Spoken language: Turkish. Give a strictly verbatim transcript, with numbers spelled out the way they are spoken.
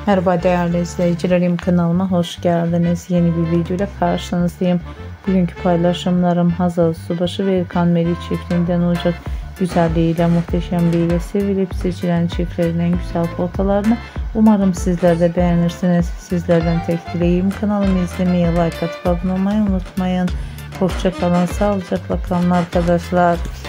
Merhaba değerli izleyicilerim, kanalıma hoş geldiniz. Yeni bir video ile karşınızdayım. Bugünkü paylaşımlarım Hazal, Subaşı ve Erkan Meriç çiftinden olacak. Güzelliğiyle, muhteşemliğiyle sevilip seçilen çiftlerin en güzel fotolarını umarım sizler de beğenirsiniz. Sizlerden tek dileğim kanalımı izlemeyi, like atıp abone olmayı unutmayın. Hoşça kalın, sağlıcakla kalın arkadaşlar.